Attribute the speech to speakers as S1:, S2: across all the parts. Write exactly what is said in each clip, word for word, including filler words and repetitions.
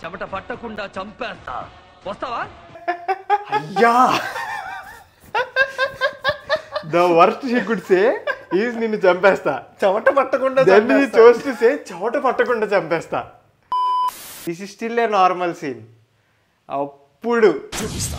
S1: చెమట పట్టకుండా చంపేస్తా. వస్తావా?
S2: అయ్యా, the worst she could say is నిన్ను చంపేస్తా.
S3: చెమట పట్టకుండా
S2: చోస్ టు సే చెమట పట్టకుండా చంపేస్తా. This is still a normal scene. అప్పుడు చూపిస్తా.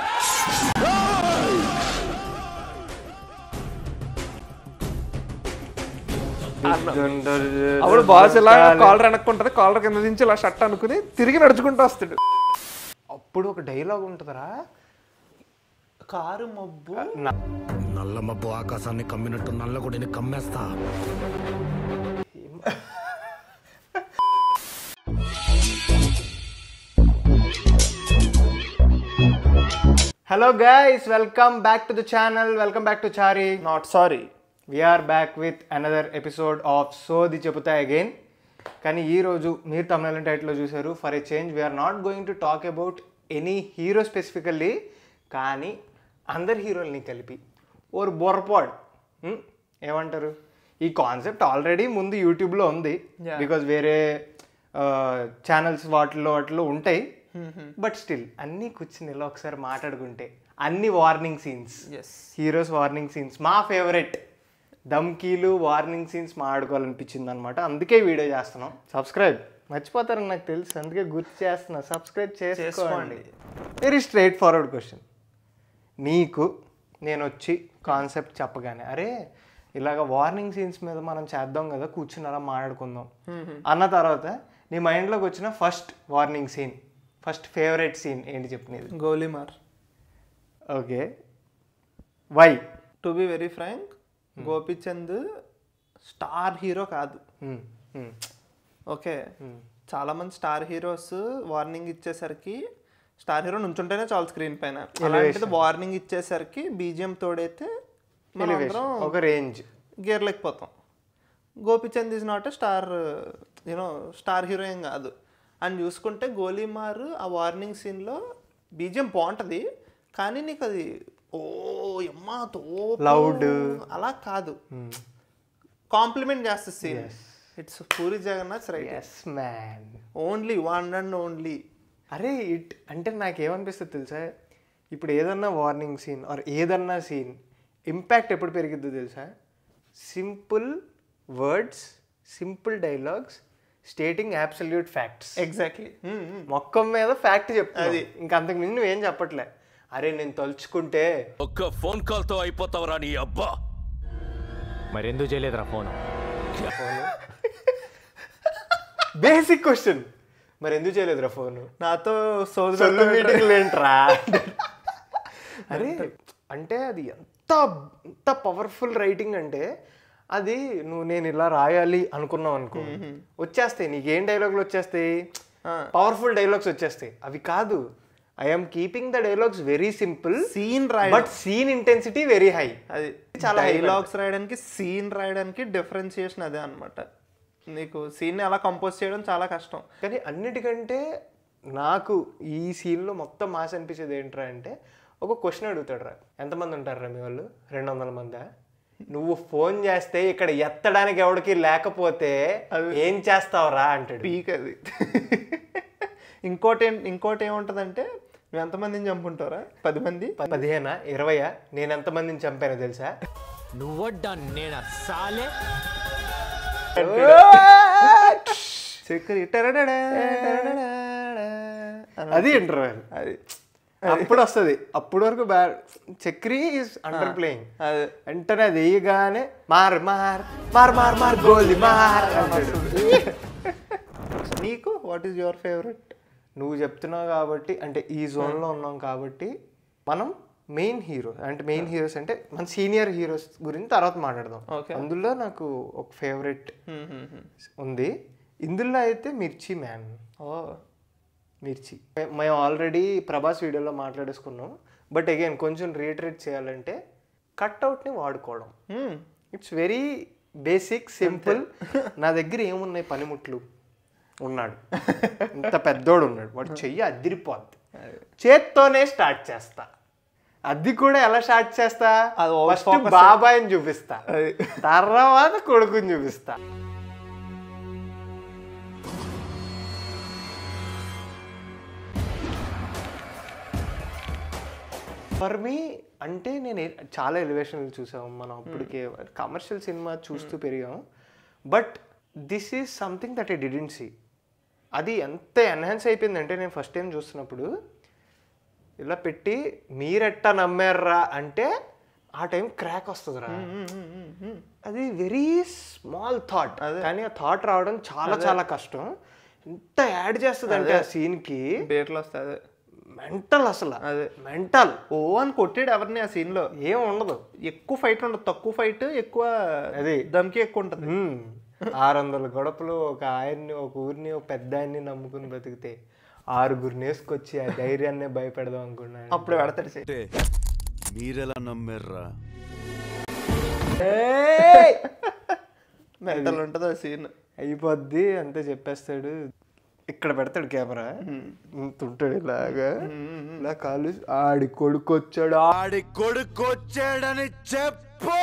S3: అప్పుడు బాస్ ఇలా కాలర్ అనుకుంటది, కాలర్ కింద నుంచి ఇలా షర్ట్ అనుకుని తిరిగి నడుచుకుంటూ వస్తాడు.
S2: అప్పుడు ఒక డైలాగ్ ఉంటుందిరా,
S3: కారు మబ్బు
S4: నల్ల మబ్బు ఆకాశాన్ని కమ్మినట్టు నల్లగుడిని కమ్మేస్తా.
S2: Hello guys, welcome back to the channel. Welcome back to Chari
S3: not sorry.
S2: We are back with another episode of సోది చెబుతా అగైన్. కానీ ఈరోజు మీరు తమిళ టైటిల్లో చూసారు, for a change we're not going to talk about any hero specifically, కానీ అందరు హీరోల్ని కలిపి ఓర్ బొర్పాడ్ ఏమంటారు. ఈ కాన్సెప్ట్ ఆల్రెడీ ముందు యూట్యూబ్లో ఉంది, బికాజ్ వేరే ఛానల్స్ వాటిల్లో వాటిలో ఉంటాయి. బట్ స్టిల్ అన్నీ కూర్చుని ఇలా ఒకసారి మాట్లాడుకుంటే అన్ని warning scenes, heroes warning scenes, మా ఫేవరెట్ దమ్కీలు వార్నింగ్ సీన్స్ మాట్లాడుకోవాలనిపించింది అనమాట. అందుకే వీడియో చేస్తున్నాం. సబ్స్క్రైబ్ మర్చిపోతారని నాకు తెలుసు, అందుకే గుర్తు చేస్తున్నా. సబ్స్క్రైబ్ చేసుకోండి. Very straightforward question. నీకు నేను వచ్చి కాన్సెప్ట్ చెప్పగానే, అరే ఇలాగ వార్నింగ్ సీన్స్ మీద మనం చేద్దాం కదా, కూర్చుని అలా మాట్లాడుకుందాం అన్న తర్వాత నీ మైండ్లోకి వచ్చిన first warning scene, first favourite scene ఏంటి చెప్పినది?
S3: Golimaar.
S2: Okay, why?
S3: To be very frank, Gopichand star hero కాదు. ఓకే, చాలా మంది స్టార్ హీరోస్ వార్నింగ్ ఇచ్చేసరికి, స్టార్ హీరో నుంచుంటేనే చాలు స్క్రీన్ పైన, అలాంటిది వార్నింగ్ ఇచ్చేసరికి బీజిఎం తోడైతే
S2: ఒక రేంజ్
S3: గేర్లేకపోతాం. Gopichand is not a star you know star hero ఏం కాదు. అని చూసుకుంటే గోలీమార్ ఆ వార్నింగ్ సీన్లో బీజిఎం బాగుంటుంది, కానీ నీకు అది ఓ అమ్మా తో
S2: లౌడ్
S3: అలా కాదు, కాంప్లిమెంట్ చేస్తుంది scene. It's Puri Jagannath right.
S2: Yes man,
S3: only one and only.
S2: అరే ఇట్ అంటే నాకేమనిపిస్తుంది తెలుసా, ఇప్పుడు ఏదన్నా వార్నింగ్ సీన్ ఆర్ ఏదన్నా సీన్ ఇంపాక్ట్ ఎప్పుడు పెరిగిద్దో తెలుసా? Simple words, simple dialogues stating absolute facts.
S3: Exactly,
S2: మొక్కం మీద ఫ్యాక్ట్ చెప్తుంది, ఇంకా అంతకు ముందు నువ్వేం చెప్పట్లే. అరే నేను తలుచుకుంటే
S1: ఒక్క ఫోన్ కాల్ తో అయిపోతావరా నీ అబ్బా.
S4: మరెందుకు చేయలేదురా ఫోన్?
S2: బేసిక్ క్వశ్చన్, మరి ఎందుకు చేయలేదురా ఫోన్?
S3: నాతో
S2: సొల్లు మీటింగ్లు ఏంట్రా? అరే అంటే అది ఎంత ఎంత పవర్ఫుల్ రైటింగ్ అంటే, అది నువ్వు నేను ఇలా రాయాలి అనుకున్నావు అనుకో, వచ్చేస్తాయి నీకేం డైలాగులు వచ్చేస్తాయి, పవర్ఫుల్ డైలాగ్స్ వచ్చేస్తాయి. అవి కాదు, I'm keeping the dialogues very simple,
S3: scene రాయ
S2: but scene intensity very high.
S3: అది చాలా డైలాగ్స్ రాయడానికి సీన్ రాయడానికి డిఫరెన్షియేషన్ అదే అనమాట. నీకు సీన్ ఎలా కంపోజ్ చేయడం చాలా కష్టం.
S2: కానీ అన్నిటికంటే నాకు ఈ సీన్లో మొత్తం మాస్ అనిపించేది ఏంట్రా అంటే, ఒక క్వశ్చన్ అడుగుతాడు రా, ఎంతమంది ఉంటారా మీ వాళ్ళు? రెండు వందల మందా? నువ్వు ఫోన్ చేస్తే ఇక్కడ ఎత్తడానికి ఎవరికి లేకపోతే ఏం చేస్తావురా అంటాడు.
S3: పీక్ అది. ఇంకోటి ఇంకోటి ఏముంటుందంటే, నువ్వు ఎంతమందిని చంపుంటారా? పది మంది,
S2: పదిహేనా, ఇరవయా? నేను ఎంతమందిని చంపానో తెలుసా?
S4: నువ్వడ్డా నేనా సాలే.
S2: అది ఇంటర్వెల్, అది అప్పుడు వస్తుంది. అప్పుడు వరకు bad. Chakri is underplaying. వెంటనే అది వేయగానే మార్ మార్ మార్ మార్ మార్ గోలీ మార్ అంటాడు.
S3: నీకు వాట్ ఈస్ యువర్ ఫేవరెట్?
S2: నువ్వు చెప్తున్నావు కాబట్టి, అంటే ఈ జోన్లో ఉన్నాం కాబట్టి మనం మెయిన్ హీరో అంటే మెయిన్ హీరోస్ అంటే మన సీనియర్ హీరోస్ గురించి తర్వాత మాట్లాడదాం. అందులో నాకు ఒక ఫేవరెట్ ఉంది. ఇందులో అయితే మిర్చి మ్యాన్.
S3: ఓ
S2: మిర్చి మేము ఆల్రెడీ ప్రభాస్ వీడియోలో మాట్లాడేసుకున్నాం. బట్ అగైన్ కొంచెం రీటరేట్ చేయాలంటే కట్అవుట్ని వాడుకోవడం. It's very basic, simple. నా దగ్గర ఏమున్నాయి, పనిముట్లు ఉన్నాడు, ఇంత పెద్దోడు ఉన్నాడు, వాడు చెయ్యి అద్దిరిపోద్ది, చేత్తోనే స్టార్ట్ చేస్తా. అది కూడా ఎలా స్టార్ట్ చేస్తా, ఫస్ట్ బాబాయ్ని చూపిస్తా, తర్వాత కొడుకుని చూపిస్తా. ఫర్ మీ అంటే నేను ఏ- చాలా ఎలివేషన్లు చూసాం మనం అప్పటికే కమర్షియల్ సినిమా చూస్తూ పెరిగాం. But this is something that I didn't see. అది ఎంత ఎన్హాన్స్ అయిపోయిందంటే నేను ఫస్ట్ టైం చూస్తున్నప్పుడు ఇలా పెట్టి మీరెట్టా నమ్మారా అంటే ఆ టైం క్రాక్ వస్తుందిరా. అది వెరీ స్మాల్ థాట్, కానీ ఆ థాట్ రావడం చాలా చాలా కష్టం. ఎంత యాడ్ చేస్తుంది అంటే ఆ సీన్కి
S3: బేట్లు వస్తాయి. అదే
S2: మెంటల్, అసలు
S3: అదే
S2: మెంటల్.
S3: ఓ అని కొట్టాడు ఎవరిని ఆ సీన్ లో.
S2: ఏం ఉండదు,
S3: ఎక్కువ ఫైట్ ఉండదు, తక్కువ ఫైట్ ఎక్కువ,
S2: అది
S3: దమ్కి ఎక్కువ ఉంటుంది.
S2: ఆరు వందల గొడపలు ఒక ఆయన్ని, ఒక ఊరిని, ఒక పెద్ద ఆయన్ని నమ్ముకుని బతికితే ఆరుగురిని వేసుకొచ్చి ఆ ధైర్యాన్ని భయపెడదాం అనుకున్నాను.
S3: అప్పుడు పెడతాడు సీన్.
S5: మీరెలా నమ్మారా?
S3: మెంటల్ ఉంటుంది ఆ సీన్.
S2: అయిపోద్ది అంతే చెప్పేస్తాడు. ఇక్కడ పెడతాడు కెమెరా, తుంటాడు ఇలాగా, ఇలా కాలు ఆడి కొడుకు వచ్చాడు,
S5: ఆడి కొడుకొచ్చాడని చెప్పు.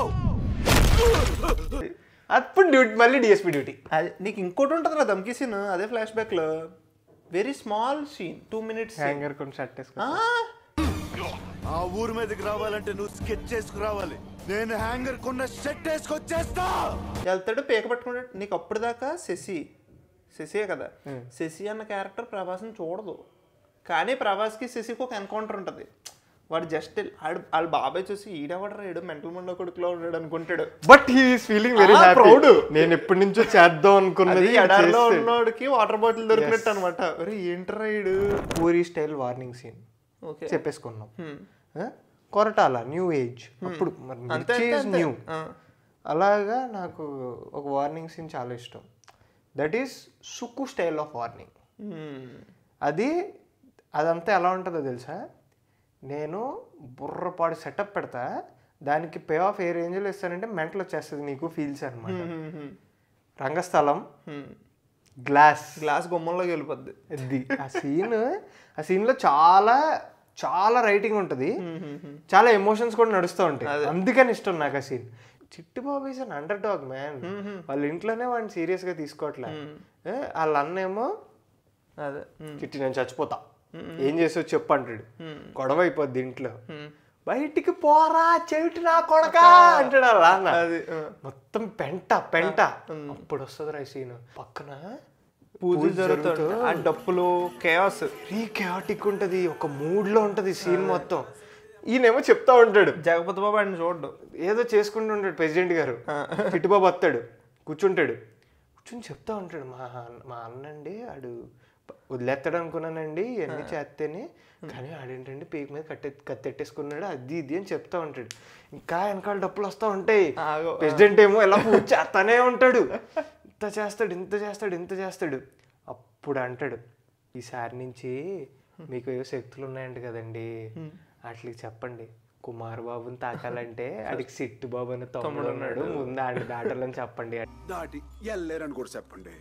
S2: అప్పుడు డ్యూటీ, మళ్ళీ డిఎస్పీ డ్యూటీ.
S3: అది నీకు ఇంకోటి ఉంటుంది రా దమ్కి సీన్, అదే ఫ్లాష్ బ్యాక్ లో very small scene, two minutes.
S2: Hanger కొన్ని షర్ట్ వేసుకో.
S5: ఆ ఊరు మీదకి రావాలంటే నువ్వు స్కెచ్ చేసుకురావాలి, నేను హ్యాంగర్ కొన్న షర్ట్ వేసుకొచ్చేస్తా.
S3: వెళ్తాడు పేక పట్టుకుంటాడు. నీకు అప్పుడు దాకా శశి, శశియే కదా, శశి అన్న క్యారెక్టర్ ప్రభాస్ని చూడదు, కానీ ప్రభాస్కి శశికి ఒక ఎన్కౌంటర్ ఉంటుంది. వాడు జస్ట్ ఆడు వాళ్ళ బాబాయ్ చూసి ఈడవడరా ఏడు మెంటల్ మండో కొడుకులో ఉన్నాడు అనుకుంటాడు.
S2: But he is feeling very proud. నేను ఎప్పటి నుంచో చేద్దాం అనుకున్నది.
S3: ఎడారిలో ఉన్నోడికి వాటర్ బాటిల్ దొరికినట్టు అనమాట. అరే ఏంట్రా ఈడు.
S2: Puri style warning scene
S3: okay
S2: చెప్పేసుకున్నాం. కొరటాల న్యూ ఏజ్, అప్పుడు న్యూ. అలాగా నాకు ఒక వార్నింగ్ సీన్ చాలా ఇష్టం. That is Sukku style of warning. అది అదంతా ఎలా ఉంటుందో తెలుసా, నేను బుర్రపాడు సెటప్ పెడతా, దానికి పే ఆఫ్ ఏ రేంజ్లో ఇస్తానంటే మెంటల్ వచ్చేస్తుంది నీకు ఫీల్స్ అనమాట. రంగస్థలం, గ్లాస్
S3: గ్లాస్ గుమ్మంలోకి వెళ్ళిపోద్ది.
S2: అది ఆ సీన్, ఆ సీన్లో చాలా చాలా రైటింగ్ ఉంటుంది, చాలా ఎమోషన్స్ కూడా నడుస్తూ ఉంటాయి. అందుకని ఇష్టం నాకు ఆ scene. Chittubabu is an underdog man. వాళ్ళ ఇంట్లోనే వాడిని సీరియస్గా తీసుకోవట్లే. వాళ్ళ అన్నేమో
S3: అదే
S2: చిట్టి నేను చచ్చిపోతా, ఏం చేసావు చెప్పు అంటాడు. గొడవ అయిపోద్ది ఇంట్లో. బయటికి పోరా చెవిటి నా కొడక అంటాడు అలా అన్న. మొత్తం పెంట పెంట. అప్పుడు వస్తుంది రా సీన్. పక్కన
S3: పూజ జరుగుతుంది, ఆ డప్పులు కేయాస్,
S2: రీ కేయాటిక్ ఉంటుంది, ఒక మూడ్ లో ఉంటది సీన్ మొత్తం. ఈయనేమో చెప్తా ఉంటాడు,
S3: జగపతి బాబు ఆయన చూడడు,
S2: ఏదో చేసుకుంటూ ఉంటాడు ప్రెసిడెంట్ గారు. చిట్టుబాబు వస్తాడు, కూర్చుంటాడు, కూర్చుని చెప్తా ఉంటాడు, మా మా అన్నండి ఆడు వదిలేస్తాడు అనుకున్నానండి ఇవన్నీ చేస్తేనే, కానీ ఆడేంటండి పీక్ మీద కట్టె కత్తెట్టేసుకున్నాడు అది ఇది అని చెప్తా ఉంటాడు. ఇంకా వెనకాల డప్పులు వస్తూ ఉంటాయి. ప్రెసిడెంట్ ఏమో ఎలా పూజ చేస్తానే ఉంటాడు, ఇంత చేస్తాడు ఇంత చేస్తాడు ఇంత చేస్తాడు. అప్పుడు అంటాడు, ఈసారి నుంచి మీకు ఏవో శక్తులు ఉన్నాయంట కదండి, వాటికి చెప్పండి కుమార్ బాబుని తాకాలంటే ఆడికి సిట్టు బాబు అని తమ్ముడు ఉన్నాడు, ముందు ఆడి దాటాలని చెప్పండి.
S5: దాటి ఎల్లేరని కూడా చెప్పండి.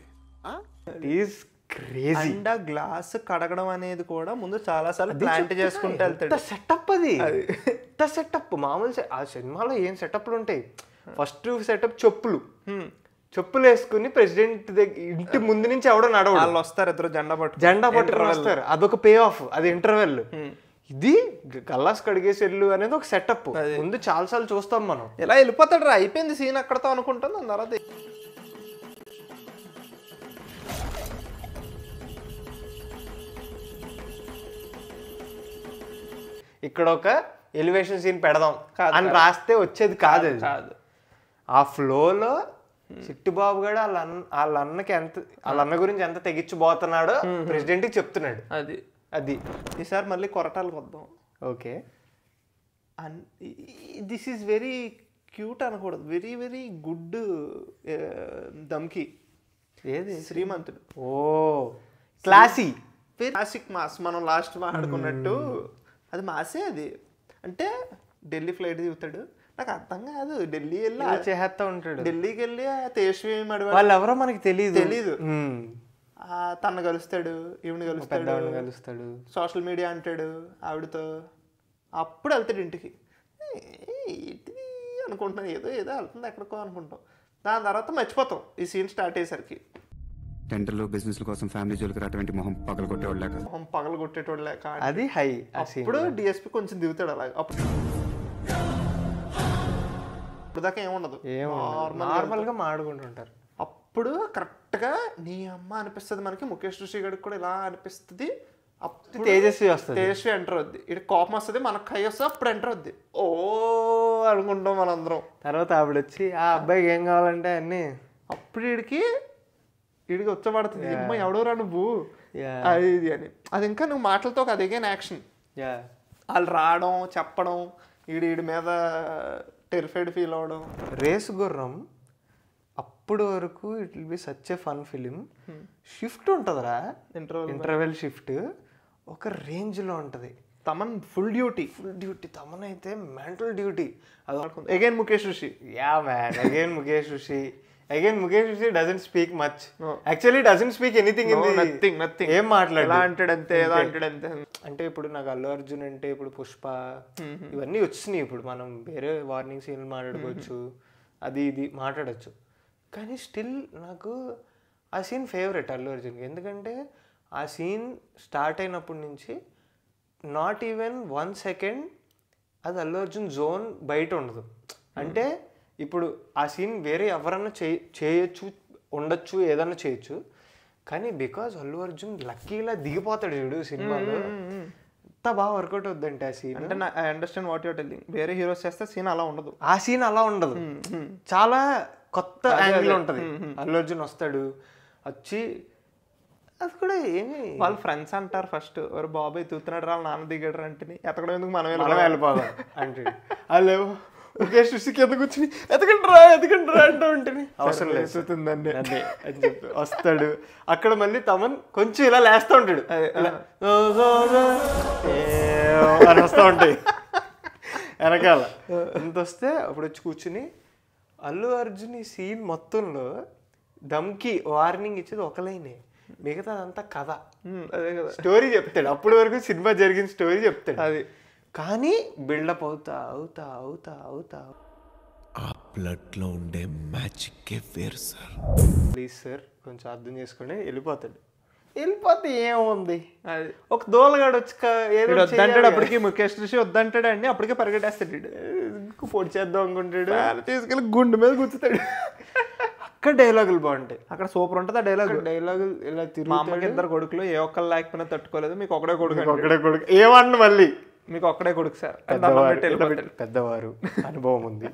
S3: అండ్ ఆ గ్లాస్ కడగడం అనేది కూడా ముందు చాలా సార్లు ప్లాంట్ చేసుకుంటూ వెళ్తాడు.
S2: సెటప్ అది ఎంత సెటప్. మామూలు ఆ సినిమాలో ఏం సెటప్లు ఉంటాయి. ఫస్ట్ సెటప్ చెప్పులు చెప్పులు వేసుకుని ప్రెసిడెంట్ దగ్గర ఇంటి ముందు నుంచి ఎవడో నడవడు,
S3: వాళ్ళు వస్తారు ఇద్దరు జెండా పట్టు
S2: జెండా పట్టుకుని వస్తారు, అదొక పే ఆఫ్, అది ఇంటర్వెల్. ఇది గల్లాస్ కడిగేసెళ్ళు అనేది ఒక సెటప్. ముందు చాలా సార్లు చూస్తాం మనం.
S3: ఇలా వెళ్ళిపోతాడు రా, అయిపోయింది సీన్ అక్కడతో అనుకుంటాను. దాని తర్వాత
S2: ఇక్కడ ఒక ఎలివేషన్ సీన్ పెడదాం అని రాస్తే వచ్చేది కాదు.
S3: కాదు
S2: ఆ ఫ్లోలో చిట్టుబాబు గడు వాళ్ళ అన్న వాళ్ళ అన్నకి ఎంత వాళ్ళ అన్న గురించి ఎంత తెగించిపోతున్నాడో ప్రెసిడెంట్ కి చెప్తున్నాడు.
S3: అది
S2: అది
S3: ఈసారి మళ్ళీ కొరటాలకు వద్దాం.
S2: Okay,
S3: this is very cute అనకూడదు, వెరీ వెరీ గుడ్ దమ్కి.
S2: ఏది
S3: శ్రీమంతుడు.
S2: ఓ క్లాసీ,
S3: క్లాసిక్ మాస్. మనం లాస్ట్ మాట్లాడుకున్నట్టు అది మాసే. అది అంటే ఢిల్లీ ఫ్లైట్ దిగుతాడు, నాకు అర్థం కాదు, ఢిల్లీ వెళ్ళి
S2: చేస్తా ఉంటాడు,
S3: ఢిల్లీకి వెళ్ళి ఆ తేజస్వి
S2: వాళ్ళు ఎవరో మనకి తెలియదు
S3: తెలీదు తన కలుస్తాడు, ఈవిని కలుస్తాడు,
S2: కలుస్తాడు,
S3: సోషల్ మీడియా అంటాడు ఆవిడతో. అప్పుడు వెళ్తాడు ఇంటికి, ఏంటిది అనుకుంటున్నాను, ఏదో ఏదో వెళ్తుంది ఎక్కడికో అనుకుంటాం. దాని తర్వాత మర్చిపోతాం ఈ సీన్ స్టార్ట్ అయ్యేసరికి.
S6: టెంటర్లు బిజినెస్ కోసం ఫ్యామిలీ జోలికి రాటువంటి మొహం పగల కొట్టేవాళ్ళు లేక
S3: మొహం పగలు కొట్టేటోడు లేక
S2: అది హై.
S3: అప్పుడు డిఎస్పి కొంచెం దిగుతాడు అలాగ. అప్పుడు ఇప్పుడు దాకా ఏముండదు,
S2: నార్మల్గా మాడుకుంటుంటారు.
S3: అప్పుడు కరెక్ట్గా నీ అమ్మ అనిపిస్తుంది మనకి. ముఖేష్ ఋషి గడికి కూడా ఇలా అనిపిస్తుంది. అప్పుడు
S2: తేజస్వి వస్తుంది,
S3: తేజస్వి ఎంటర్ అవుద్ది. ఇటు కోపం వస్తుంది, మనకు కై వస్తుంది, అప్పుడు ఎంటర్ అవుద్ది. ఓ అనుకుంటాం మనందరం.
S2: తర్వాత ఆవిడ వచ్చి ఆ అబ్బాయికి ఏం కావాలంటే అన్ని
S3: అప్పుడు వీడికి వీడికి వచ్చబడుతుంది, అమ్మ ఎవడోరా నువ్వు అది ఇది అని. అది ఇంకా నువ్వు మాటలతో కాదు, అగైన్ యాక్షన్. వాళ్ళు రావడం చెప్పడం, వీడి వీడి మీద టెరిఫైడ్ ఫీల్ అవడం.
S2: రేసు గుర్రం అప్పుడు వరకు it will be such a fun film. Shift ఉంటుందిరా,
S3: ఇంటర్వెల్
S2: ఇంటర్వెల్ షిఫ్ట్ ఒక రేంజ్లో ఉంటుంది.
S3: Thaman full duty
S2: full duty, Thaman అయితే మెంటల్ డ్యూటీ. అది
S3: again Mukesh Rishi.
S2: Yeah man, again Mukesh Rishi. Again Mukesh Rishi doesn't speak much, actually doesn't speak anything.
S3: Nothing nothing
S2: ఏం మాట్లాడు,
S3: ఎలా అంటాడంతే ఎలా అంటాడంతే.
S2: అంటే ఇప్పుడు నాకు అల్లు అర్జున్ అంటే ఇప్పుడు పుష్ప ఇవన్నీ వచ్చినాయి. ఇప్పుడు మనం వేరే వార్నింగ్ సీన్లు మాట్లాడుకోవచ్చు, అది ఇది మాట్లాడచ్చు. కానీ స్టిల్ నాకు ఆ సీన్ ఫేవరెట్ అల్లు అర్జున్కి. ఎందుకంటే ఆ సీన్ స్టార్ట్ అయినప్పటి నుంచి నాట్ ఈవెన్ వన్ సెకండ్ అది అల్లు అర్జున్ జోన్ బయట ఉండదు. అంటే ఇప్పుడు ఆ సీన్ వేరే ఎవరన్నా చేయ చేయొచ్చు ఉండొచ్చు, ఏదన్నా చేయొచ్చు. కానీ బికాజ్ అల్లు అర్జున్ లక్కీలా దిగిపోతాడు చూడు సినిమాలో, ఎంత బాగా వర్కౌట్ అవుద్దంటే ఆ సీన్.
S3: అంటే I understand what your telling. వేరే హీరోస్ చేస్తే సీన్ అలా ఉండదు,
S2: ఆ సీన్ అలా ఉండదు, చాలా కొత్త యాంగిల్ ఉంటుంది. అల్లు అర్జున్ వస్తాడు, వచ్చి అది కూడా ఏమి
S3: వాళ్ళు ఫ్రెండ్స్ అంటారు ఫస్ట్, ఎవరు బాబాయ్ తూతున్నాడు రా నాన్న దిగాడు అంటే ఎతకడం ఎందుకు మనం
S2: మనం వెళ్ళిపోదాం అంటే వాళ్ళు ముఖేష్ ఋషికి ఎందుకు వచ్చి ఎతకండి రా ఎతకండి రా అంటూ ఉంటుంది. అవసరం లేస్తుందండి అదే అని చెప్పి వస్తాడు. అక్కడ మళ్ళీ తమన్ కొంచెం ఇలా లేస్తూ ఉంటాడు, అని వస్తూ ఉంటాయి వెనకాల. ఎంత వస్తే అప్పుడు వచ్చి కూర్చుని అల్లు అర్జున్ ఈ సీన్ మొత్తంలో దమ్కి వార్నింగ్ ఇచ్చేది ఒక లైనే, మిగతా అదంతా కథ.
S3: అదే కదా,
S2: స్టోరీ చెప్తాడు. అప్పటి వరకు సినిమా జరిగిన స్టోరీ చెప్తాడు
S3: అది.
S2: కానీ బిల్డప్ అవుతా అవుతా అవుతా అవుతా
S5: ఆ బ్లడ్ లో ఉండే మ్యాజిక్ వేరు సార్.
S2: ప్లీజ్ సార్ కొంచెం అర్థం చేసుకుని వెళ్ళిపోతాడు. వెళ్ళిపోతే ఏముంది,
S3: అది
S2: ఒక దోలగాడు వచ్చి ఏదో
S3: వద్దంటాడు. అప్పటికి ముఖేష్ ఋషి వద్దంటాడు అండి, అప్పటికే పరిగెట్టేస్తాడు.
S2: పొడి చేద్దాం అనుకుంటాడు,
S3: తీసుకెళ్ళి గుండె మీద కూర్చుతాడు.
S2: అక్కడ డైలాగులు బాగుంటాయి,
S3: అక్కడ సూపర్ ఉంటుంది ఆ డైలాగ్.
S2: డైలాగులు ఇలా
S3: మా అమ్మకి ఇద్దరు కొడుకులు, ఏ ఒక్కరు లేకపోయినా తట్టుకోలేదు, మీకు ఒకడే కొడుకు.
S2: ఒకడే కొడుకు ఏమన్నా మళ్ళీ
S3: మీకు ఒక్కడే కొడుకు సార్,
S2: పెద్దవారు అనుభవం ఉంది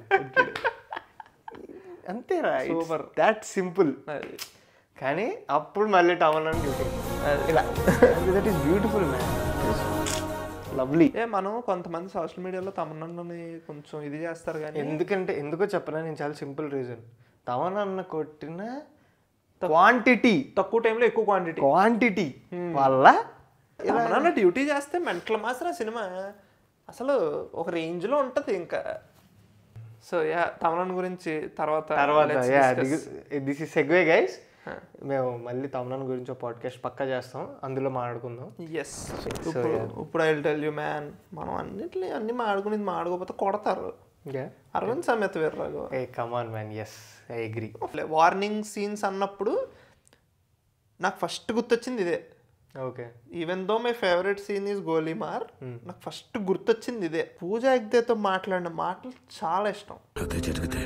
S2: అంతేరా. Super, that simple. కానీ అప్పుడు మళ్ళీ టవన్ అని డ్యూటీ ఇలా, that is beautiful man, lovely.
S3: ఏ మనం కొంతమంది సోషల్ మీడియాలో తమన్నాని కొంచెం ఇది చేస్తారు కానీ,
S2: ఎందుకంటే ఎందుకో చెప్పనా, నేను చాలా సింపుల్ రీజన్. తమన్నా కొట్టిన క్వాంటిటీ
S3: తక్కువ టైంలో ఎక్కువ క్వాంటిటీ
S2: క్వాంటిటీ వల్ల
S3: తమన్నా డ్యూటీ చేస్తే మెంటల్ మాస్టర్ సినిమా అసలు ఒక రేంజ్ లో ఉంటది ఇంకా. సో యా తమన్నా గురించి తర్వాత
S2: తర్వాత దిస్ ఇస్ సెగ్వే గైస్. మేము మళ్ళీ తమన్నా గురించి ఒక పాడ్కాస్ట్ పక్కా చేస్తాం, అందులో మాట్లాడుకుందాం.
S3: ఎస్, ఇప్పుడు I will tell you man, మనం అన్నిట్లో అన్ని మాడుకునేది మాడుకోకపోతే కొడతారు. అరవింద్ సమేత వీర్రాఘవ,
S2: ఏ come on man, yes I agree.
S3: Warning scenes అన్నప్పుడు నాకు ఫస్ట్ గుర్తొచ్చింది ఇదే.
S2: Okay,
S3: even though my favourite scene is Golimaar, నాకు ఫస్ట్ గుర్తొచ్చింది ఇదే. పూజా హెగ్దేతో మాట్లాడిన మాటలు చాలా ఇష్టం.
S4: అదే జరిగితే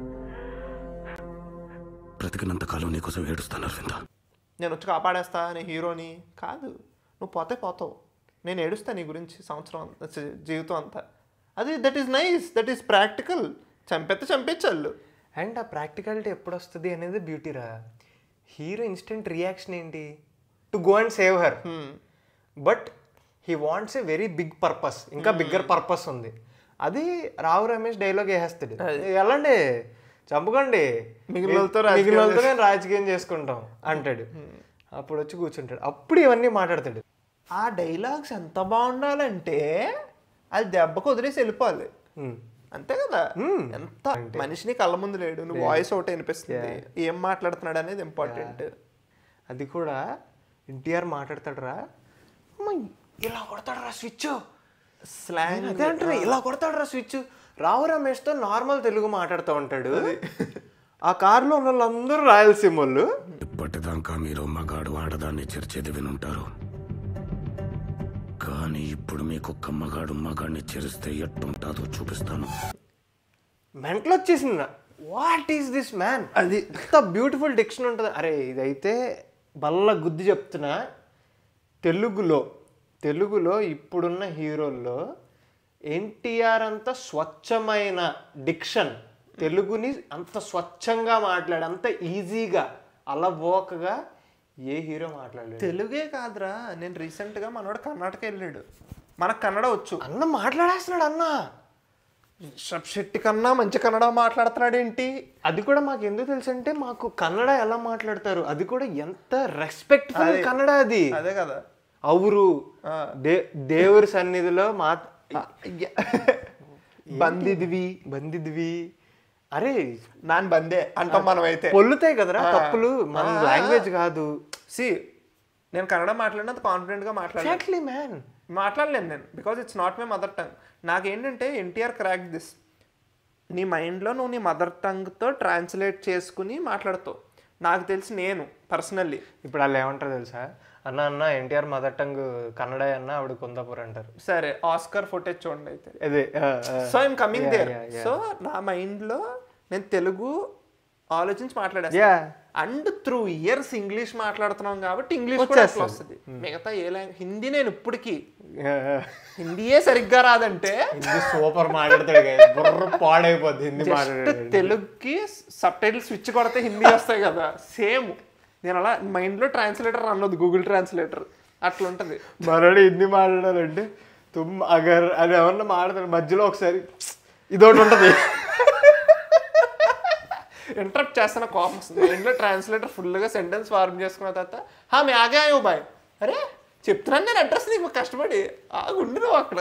S4: బ్రతికినంత కాలం నీకోసం ఏడుస్తాను అరవింద.
S3: నేను వచ్చి కాపాడేస్తా, నేను హీరోని కాదు, నువ్వు పోతే పోతావు, నేను ఏడుస్తా నీ గురించి సంవత్సరం జీవితం అంతా. అది that is nice, that is practical. చంపెత్తే చంపించాళ్ళు.
S2: అండ్ ఆ ప్రాక్టికాలిటీ ఎప్పుడు వస్తుంది అనేది బ్యూటీరా. హీరో ఇన్స్టెంట్ రియాక్షన్ ఏంటి, to go and save her, but he wants a very big purpose, ఇంకా బిగ్గర్ పర్పస్ ఉంది. అది రావు రమేష్ డైలాగ్ వేసేస్తాడు, వెళ్ళండి చంపుకోండి, మిగిలిన మిగిలినతో నేను రాజకీయం చేసుకుంటాం అంటాడు. అప్పుడు వచ్చి కూర్చుంటాడు, అప్పుడు ఇవన్నీ మాట్లాడతాడు.
S3: ఆ డైలాగ్స్ ఎంత బాగుండాలంటే అది దెబ్బకు వదిలేసి వెళ్ళిపోవాలి, అంతే కదా. ఎంత మనిషిని కళ్ళ ముందు లేడు, నువ్వు వాయిస్ ఒకటి వినిపిస్తుంది, ఏం మాట్లాడుతున్నాడు అనేది ఇంపార్టెంట్.
S2: అది కూడా ఎన్టీఆర్ మాట్లాడతాడు రా, ఇలా కొడతాడు రా స్విచ్ స్లాంగ్, అదే అంటారు ఇలా కొడతాడు రా స్విచ్. రావు రమేష్తో నార్మల్ తెలుగు మాట్లాడుతూ ఉంటాడు, ఆ కారులో ఉన్న వాళ్ళందరూ రాయలసీమ వాళ్ళు.
S4: ఇప్పటిదాకా మీరు మగాడు ఆడదాన్ని చెరిచేది వినుంటారు, కానీ ఇప్పుడు మీకు ఒక్క మగాడు మగాడిని చెరిస్తే ఎట్టుంటాదో చూపిస్తాను.
S2: మెంటల్ వచ్చేసింది. What is this man? అది ఎంత బ్యూటిఫుల్ డిక్షన్ ఉంటుంది. అరే ఇదైతే బల్ల గుద్ది చెప్తున్నా. తెలుగులో తెలుగులో ఇప్పుడున్న హీరోల్లో ఎన్టీఆర్ అంత స్వచ్ఛమైన డిక్షన్, తెలుగుని అంత స్వచ్ఛంగా మాట్లాడు, అంత ఈజీగా అలవోకగా ఏ హీరో మాట్లాడలేదు.
S3: తెలుగే కాదురా, నేను రీసెంట్గా మనోడు కర్ణాటక వెళ్ళాడు, మనకు కన్నడ వచ్చు
S2: అన్న మాట్లాడేస్తున్నాడు. అన్న
S3: రిషబ్ శెట్టి కన్నా మంచి కన్నడ మాట్లాడుతున్నాడు ఏంటి?
S2: అది కూడా మాకు ఎందుకు తెలుసు అంటే, మాకు కన్నడ ఎలా మాట్లాడతారు, అది కూడా ఎంత రెస్పెక్ట్ఫుల్ కన్నడ. అది
S3: అదే కదా.
S2: అవురు దే దేవుడి సన్నిధిలో మా
S3: బందిద్వి
S2: బందిద్వి అరే
S3: నాన్ బందే అంటాం మనం. అయితే
S2: పొల్లుతాయి కదరా తప్పులు, మన లాంగ్వేజ్ కాదు.
S3: సి నేను కన్నడ మాట్లాడినంత కాన్ఫిడెంట్గా మాట్లాడాలి
S2: మ్యాన్
S3: మాట్లాడలేను నేను, because it's not my mother tongue. నాకేంటంటే ఎన్టీఆర్ క్రాక్ దిస్, నీ మైండ్లో నువ్వు నీ మదర్ టంగ్తో ట్రాన్స్లేట్ చేసుకుని మాట్లాడుతావు. నాకు తెలిసి నేను పర్సనల్లీ
S2: ఇప్పుడు వాళ్ళు ఏమంటారు తెలుసా, అన్న అన్న ఎన్టీఆర్ మదర్ టంగ్ కన్నడ అన్న ఆవిడ కొందాపూర్ అంటారు.
S3: సరే ఆస్కర్ ఫుటేజ్ చూడండి అయితే.
S2: అదే
S3: so I'm coming there. So నా మైండ్లో నేను తెలుగు ఆలోచించి మాట్లాడేస్తా, అండ్ త్రూ ఇయర్స్ ఇంగ్లీష్ మాట్లాడుతున్నాం కాబట్టి ఇంగ్లీష్ కూడా వస్తుంది. మిగతా ఏ లాంగ్వేజ్, హిందీ నేను ఇప్పటికీ హిందీయే సరిగ్గా రాదంటే
S2: హిందీ సూపర్ మాట్లాడతాడు, బుర్ర పాడైపోద్ది హిందీ మాట్లాడే.
S3: తెలుగుకి సబ్ టైటిల్ స్విచ్ కొడితే హిందీ వస్తాయి కదా, సేమ్ నేను అలా మైండ్లో ట్రాన్స్లేటర్ అన్నది, గూగుల్ ట్రాన్స్లేటర్ అట్లా ఉంటుంది.
S2: మరొకటి హిందీ మాట్లాడాలంటే తుమ్ అగర్ అది ఏమన్నా మాట్లాడతాడు, మధ్యలో ఒకసారి ఇదొకటి ఉంటుంది,
S3: ఇంటరప్ట్ చేస్తున్న కోపం వస్తుంది. మైండ్లో ట్రాన్స్లేటర్ ఫుల్గా సెంటెన్స్ ఫార్మ్ చేసుకున్న తర్వాత హా మే ఆగాయో బాయ్, అరే చెప్తున్నాను నేను అడ్రస్ నీకు కష్టపడి ఆగుండి నువ్వు అక్కడ.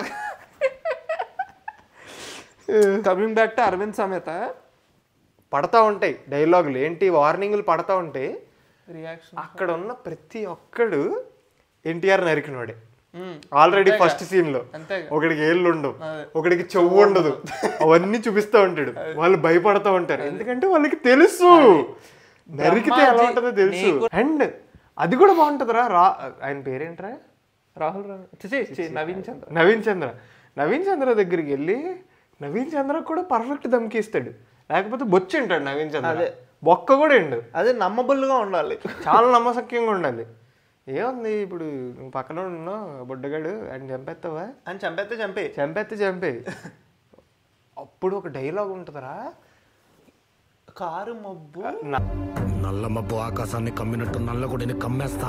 S3: కమింగ్ బ్యాక్ టు అరవింద్ సమేత,
S2: పడతా ఉంటాయి డైలాగులు, ఏంటి వార్నింగ్లు పడతా ఉంటాయి.
S3: రియాక్షన్
S2: అక్కడ ఉన్న ప్రతి ఒక్కడు ఎన్టీఆర్ నరికినోడే. ఆల్రెడీ ఫస్ట్ సీన్ లో ఒకడికి ఏళ్ళు ఉండవు, ఒకడికి చెవు ఉండదు, అవన్నీ చూపిస్తూ ఉంటాడు. వాళ్ళు భయపడతా ఉంటారు, ఎందుకంటే వాళ్ళకి తెలుసు నరికితే ఎలా ఉంటుందో తెలుసు. అండ్ అది కూడా బాగుంటుందిరా. రా ఆయన పేరేంట్రా,
S3: రాహుల్ నవీన్ చంద్ర
S2: నవీన్ చంద్ర నవీన్ చంద్ర దగ్గరికి వెళ్ళి నవీన్ చంద్ర కూడా పర్ఫెక్ట్ దమ్కిస్తాడు, లేకపోతే బొచ్చి ఉంటాడు నవీన్ చంద్ర, బొక్క కూడా ఎండు.
S3: అదే నమ్మబుల్గా ఉండాలి,
S2: చాలా నమ్మసక్యంగా ఉండాలి. ఏముంది ఇప్పుడు నువ్వు పక్కన ఉన్నావు బుడ్డగాడు, ఆయన చంపేస్తావా
S3: అని చంపేస్తే చంపే
S2: చంపేస్తే చంపే. అప్పుడు ఒక డైలాగ్ ఉంటుందిరా,
S3: కారు మబ్బు
S4: నల్ల మబ్బు ఆకాశాన్ని కమ్మినట్టు నల్లగుడిని కమ్మేస్తా.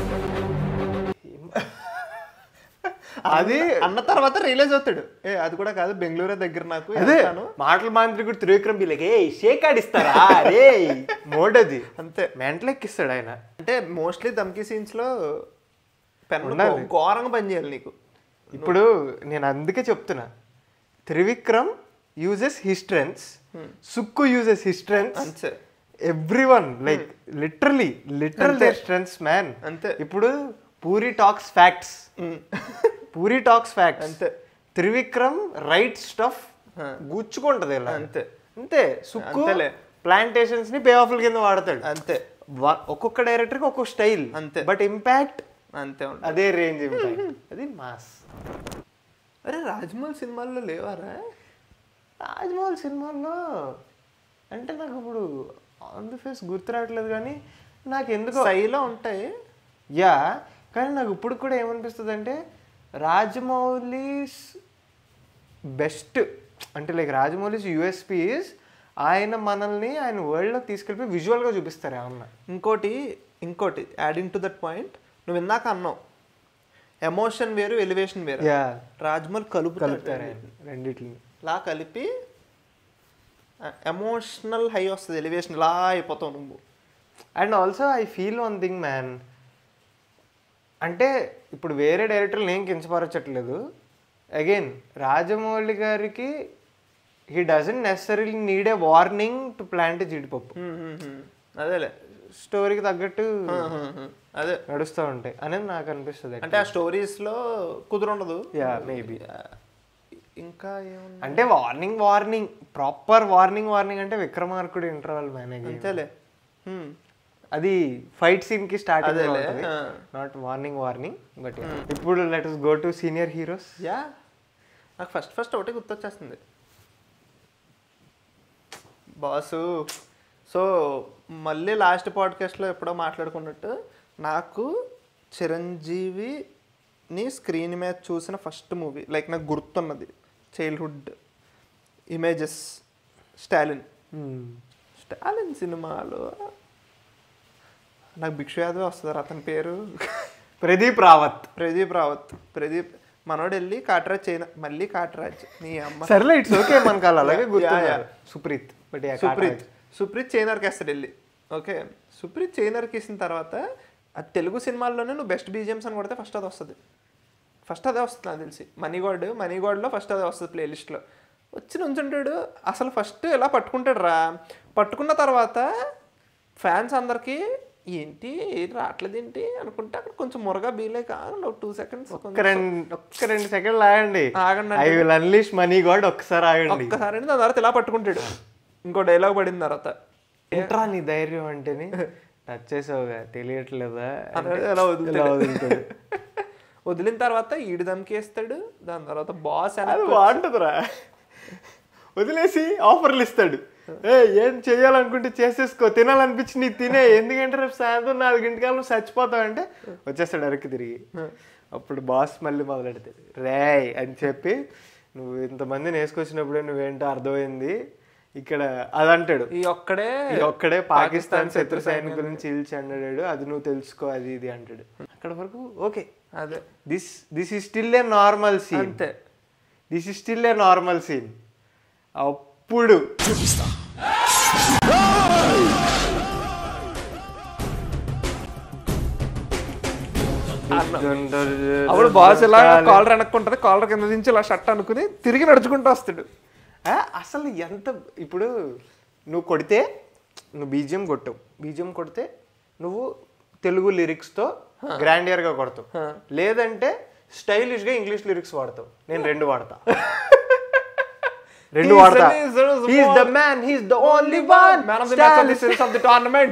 S2: అది
S3: అన్న తర్వాత రియలైజ్ అవుతాడు, ఏ అది కూడా కాదు బెంగళూరు దగ్గర నాకు
S2: అదే మాటల మాంత్రికుడు త్రివిక్రమ్ బిలకే షేక్ ఆడిస్తారా అరే మోడది అంతే మెంటల్ ఎక్కిస్తాడు ఆయన.
S3: అంటే మోస్ట్లీ దమ్కి సీన్స్ లో పెన్ ఘోరంగా పనిచేయాలి నీకు.
S2: ఇప్పుడు నేను అందుకే చెప్తున్నా, Trivikram uses his strengths, Sukku uses his strengths, everyone like literally literal their strengths man.
S3: అంతే.
S2: ఇప్పుడు Puri talks facts, Puri talks facts,
S3: అంతే.
S2: త్రివిక్రమ్ రైట్ స్టఫ్ గుచ్చుకుంటది ఇలా,
S3: అంతే
S2: అంతే. సుక్కు ప్లాంటేషన్స్ ని పే ఆఫ్ల కింద వాడతాడు,
S3: అంతే.
S2: ఒక్కొక్క డైరెక్టర్ కి ఒక్కొక్క స్టైల్,
S3: అంతే.
S2: బట్ ఇంపాక్ట్
S3: అంతే
S2: అదే రేంజ్ ఇంపాక్ట్, అది మాస్.
S3: అరే రాజమౌళి సినిమాల్లో లేవారా?
S2: రాజమౌళి సినిమాల్లో అంటే నాకు ఇప్పుడు ఆన్ ది ఫేస్ గుర్తు రావట్లేదు, కానీ నాకు ఎందుకు
S3: సైలో ఉంటాయి.
S2: యా, కానీ నాకు ఇప్పుడు కూడా ఏమనిపిస్తుంది అంటే రాజమౌళి బెస్ట్ అంటే లైక్ రాజమౌళి యూఎస్పీస్ ఆయన మనల్ని ఆయన వరల్డ్లో తీసుకెళ్ళిపోయి విజువల్గా చూపిస్తారు ఏమన్నా.
S3: ఇంకోటి ఇంకోటి యాడింగ్ టు దట్ పాయింట్, నువ్వు ఇందాక అన్నావు ఎమోషన్ వేరు ఎలివేషన్ వేరు.
S2: యా,
S3: రాజమౌళి కలుపు
S2: కలుపుతారు రెండిట్లని,
S3: ఇలా కలిపి ఎమోషనల్ హై వస్తుంది, ఎలివేషన్ ఇలా అయిపోతావు నువ్వు.
S2: And also I feel one thing man, అంటే ఇప్పుడు వేరే డైరెక్టర్లు నేను కించపరచట్లేదు, అగైన్ రాజమౌళి గారికి he doesn't necessarily need a warning to plant జీడిపప్పు.
S3: అదేలే
S2: స్టోరీకి తగ్గట్టు
S3: అదే
S2: నడుస్తూ ఉంటాయి అనేది నాకు అనిపిస్తుంది.
S3: అంటే ఆ స్టోరీస్లో కుదురుండదు.
S2: యా మేబీ
S3: ఇంకా ఏముంది
S2: అంటే warning warning proper warning warning అంటే విక్రమార్కుడు ఇంటర్వల్ మేనేజ్
S3: అంతేలే
S2: అది ఫైట్ సీన్ కి స్టార్ట్
S3: అదేలే,
S2: నాట్ వార్నింగ్ వార్నింగ్ బట్ ఇప్పుడు let us go to senior heroes.
S3: Yeah నాకు ఫస్ట్ ఫస్ట్ ఒకటి గుర్తొచ్చేస్తుంది బాసు. సో మళ్ళీ లాస్ట్ పాడ్కాస్ట్లో ఎప్పుడో మాట్లాడుకున్నట్టు నాకు చిరంజీవిని స్క్రీన్ మీద చూసిన ఫస్ట్ మూవీ లైక్ నాకు గుర్తున్నది చైల్డ్హుడ్ ఇమేజెస్ స్టాలిన్. స్టాలిన్ సినిమాలో నాకు భిక్షు యాదవ్ వస్తుంది అతని పేరు
S2: ప్రదీప్ రావత్.
S3: ప్రదీప్ రావత్ ప్రదీప్ మనోడు వెళ్ళి కాటరాజ్ చైనా మళ్ళీ కాటరాజ్ నీ అమ్మ
S2: సర్లే ఇట్స్ ఓకే మనకు అలాగే గుర్తున్నారు. సుప్రీత్ బట్
S3: సుప్రీత్ సుప్రీత్ చైన్ నరికేస్తాడు వెళ్ళి. ఓకే సుప్రీత్ చైన్ నరికేసిన తర్వాత అది తెలుగు సినిమాల్లోనే నువ్వు బెస్ట్ బీజిఎమ్స్ అని కొడితే ఫస్ట్ అది వస్తుంది. ఫస్ట్ అదే వస్తుంది నాకు తెలిసి. మనీగాడ్ మనీగాడ్లో ఫస్ట్ అదే వస్తుంది ప్లేలిస్ట్లో. వచ్చి నుంచుంటాడు అసలు ఫస్ట్ ఎలా పట్టుకుంటాడు రా. పట్టుకున్న తర్వాత ఫ్యాన్స్ అందరికీ ఏంటి ఏది రావట్లేదు ఏంటి అనుకుంటే అక్కడ కొంచెం మురగా బీలే కాదు ఒక టూ సెకండ్స్
S2: ఒక్క రెండు ఒక్క రెండు సెకండ్లు ఆగండి
S3: ఆగండి
S2: I will unleash Mani god ఒక్కసారి ఆగండి
S3: ఒక్కసారి దాని తర్వాత ఇలా పట్టుకుంటాడు. ఇంకో డైలాగ్ పడిన తర్వాత
S2: ఏంట్రా నీ ధైర్యం అంటేని టచ్ చేసావుగా తెలియట్లేదా
S3: ఎలా వదులుతాడు. వదిలిన తర్వాత ఈడు దమ్కేస్తాడు. దాని తర్వాత బాస్
S2: అది బాగుంటుందిరా. వదిలేసి ఆఫర్లు ఇస్తాడు. ఏ ఏం చెయ్యాలనుకుంటే చేసేసుకో తినాలనిపించి నీ తినే ఎందుకంటే రేపు సాయంత్రం నాలుగింటికల్లా నువ్వు చచ్చిపోతావంటే వచ్చేస్తాడు అరక్కి తిరిగి. అప్పుడు బాస్ మళ్ళీ మొదలెడతాడు రేయ్ అని చెప్పి నువ్వు ఇంతమందిని వేసుకొచ్చినప్పుడే నువ్వేంటో అర్థమైంది ఇక్కడ అది అంటాడు.
S3: ఈ ఒక్కడే
S2: ఈ ఒక్కడే పాకిస్తాన్ శత్రు సైనికులను చీల్చి అన్నాడు అది నువ్వు తెలుసుకో అది ఇది అంటాడు. అక్కడ వరకు ఓకే
S3: అదే
S2: this this is still a normal scene.
S3: అంతే
S2: this is still a normal scene. అప్పుడు
S3: అప్పుడు బాస్ ఇలా కాలర్ వెనక్కుంటది. కాలర్ కింద నుంచి ఇలా షర్ట్ అనుకుని తిరిగి నడుచుకుంటూ వస్తాడు.
S2: అసలు ఎంత ఇప్పుడు నువ్వు కొడితే నువ్వు బీజిఎం కొట్టావు. బీజిఎం కొడితే నువ్వు తెలుగు లిరిక్స్తో గ్రాండియర్గా కొడతావు. లేదంటే స్టైలిష్గా ఇంగ్లీష్ లిరిక్స్ వాడతావు. నేను రెండు వాడతా రెండు వాడతా. He's the man, he's the only one.
S3: Man of the match of the series of the tournament.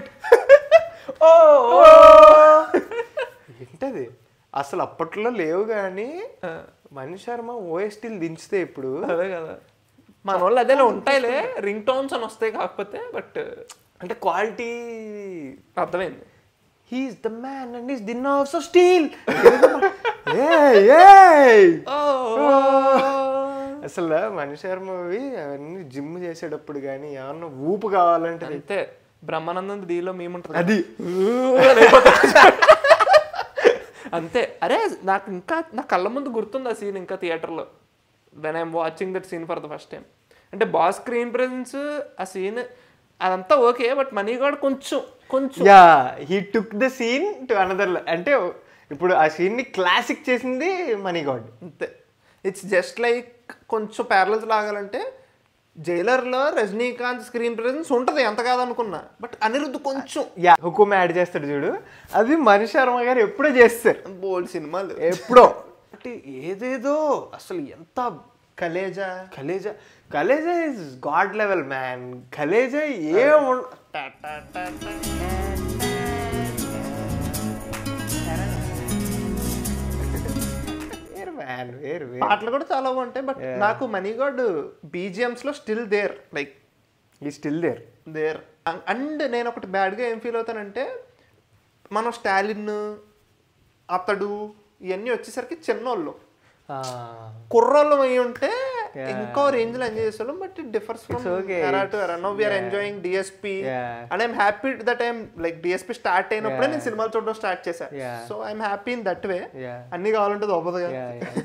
S2: ఏంటది అసలు అప్పట్లో లేవు కానీ మణి శర్మ ఓఎస్టీలు దించితే ఇప్పుడు
S3: అదే కదా మన వాళ్ళు అదేలా ఉంటాయిలే రింగ్ టోన్స్ అని వస్తాయి. కాకపోతే బట్
S2: అంటే క్వాలిటీ
S3: అర్థమైంది.
S2: He's the man and is the nerves of steel. అసలు మణి శర్మవి అవన్నీ జిమ్ చేసేటప్పుడు కానీ ఏమన్నా ఊపు కావాలంటే
S3: అంతే. బ్రహ్మానందం దీలో మేముంటుంది
S2: అది
S3: అంతే. అరే నాకు ఇంకా నా కళ్ళ ముందు గుర్తుంది ఆ సీన్ ఇంకా థియేటర్లో when I'm watching that scene for the first time. అంటే బాస్ స్క్రీన్ ప్రెజెన్స్ ఆ సీన్ అదంతా ఓకే బట్ మనీ గాడ్ కొంచెం కొంచెం
S2: yeah he took the scene to another. అంటే ఇప్పుడు ఆ సీన్ ని క్లాసిక్ చేసింది మనీ గాడ్.
S3: అంతే. ఇట్స్ జస్ట్ లైక్ కొంచెం ప్యారలల్స్ లాగాలంటే జైలర్లో రజనీకాంత్ స్క్రీన్ ప్రెజెన్స్ ఉంటుంది ఎంత కాదనుకున్నా బట్ అనిరుద్ధ్ కొంచెం
S2: యా హుకుమ్ యాడ్ చేస్తాడు చూడు అది మణి శర్మ గారు ఎప్పుడో చేస్తారు.
S3: బోల్డ్ సినిమాలు
S2: ఎప్పుడో ఏదేదో అసలు ఎంత
S3: Khaleja
S2: Khaleja Khaleja is god level man. Khaleja ఏం
S3: పాటలు కూడా చాలా బాగుంటాయి బట్ నాకు మనీగాడ్ బీజిఎమ్స్ లో స్టిల్ దేర్ లైక్
S2: ఈ స్టిల్ దేర్
S3: దేర్. అండ్ నేను ఒకటి బ్యాడ్గా ఏం ఫీల్ అవుతానంటే మనం స్టాలిన్ అతడు ఇవన్నీ వచ్చేసరికి చిన్నోళ్ళు కుర్రోళ్ళు అయి ఉంటే ఇంకో రేంజ్ లో ఎంజాయ్ చేస్తాం. But it differs from era to era. Now we're enjoying DSP and I'm happy that I'm like DSP start అయినప్పుడే నేను సినిమాలు చూడడం స్టార్ట్ చేశాను. So I'm happy in that way. అన్ని కావాలంటే దొబ్బదు కదా.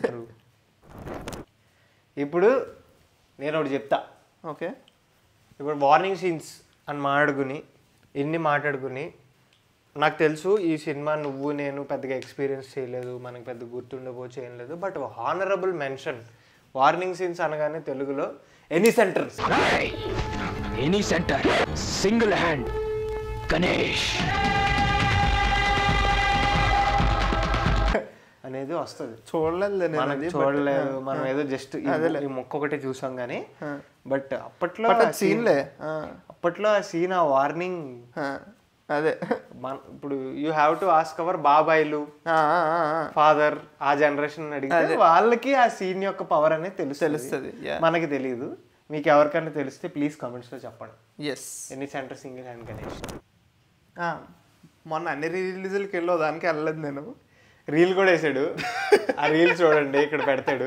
S2: ఇప్పుడు నేను ఒకటి చెప్తా.
S3: ఓకే
S2: ఇప్పుడు వార్నింగ్ సీన్స్ అని మాట్లాడుకుని ఎన్ని మాట్లాడుకుని నాకు తెలుసు ఈ సినిమా నువ్వు నేను పెద్దగా ఎక్స్పీరియన్స్ చేయలేదు మనకు పెద్ద గుర్తుండబో చేయలేదు. But honourable mention warning scenes అనగానే తెలుగులో any centre
S7: any centre single hand Ganesh
S2: అనే అనేది వస్తుంది.
S3: చూడలేదు
S2: మనం చూడలేదు, మనం ఏదో జస్ట్ ఈ మొక్క ఒకటే చూసాం కానీ. బట్ అప్పట్లో
S3: సీన్లే
S2: అప్పట్లో ఆ సీన్, ఆ వార్నింగ్
S3: అదే
S2: మన ఇప్పుడు you have to ask our బాబాయిలు, ఫాదర్, ఆ జనరేషన్ అడిగితే వాళ్ళకి ఆ సీన్ యొక్క పవర్ అనేది తెలుసు
S3: తెలుస్తుంది.
S2: మనకి తెలియదు. మీకు ఎవరికైనా తెలిస్తే ప్లీజ్ కామెంట్స్లో చెప్పండి.
S3: ఎస్
S2: ఎన్ని సెంటర్ సింగిల్ హ్యాండ్ గణేష్.
S3: మొన్న అన్ని రిలీజులకి వెళ్ళో దానికి వెళ్ళలేదు నేను.
S2: రీల్ కూడా వేసాడు, ఆ రీల్ చూడండి ఇక్కడ పెడతాడు.